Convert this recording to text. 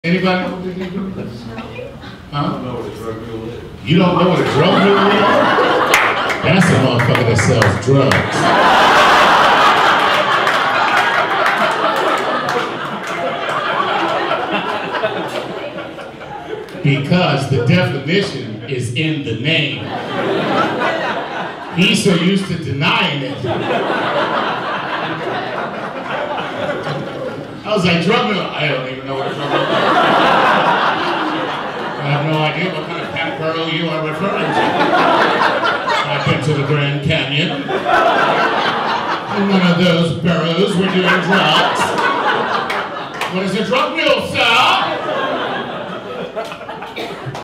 Anybody know what the drug mule is? Huh? I don't know what a drug mule is. You don't know what a drug mule is? That's a motherfucker that sells drugs. Because the definition is in the name. He's so used to denying it. I was like, drug mule? I don't even know what a drug mule is. I have no idea what kind of cat burrow you are referring to. I've been to the Grand Canyon. In one of those burrows, we're doing drugs. What is a drug mule, sir?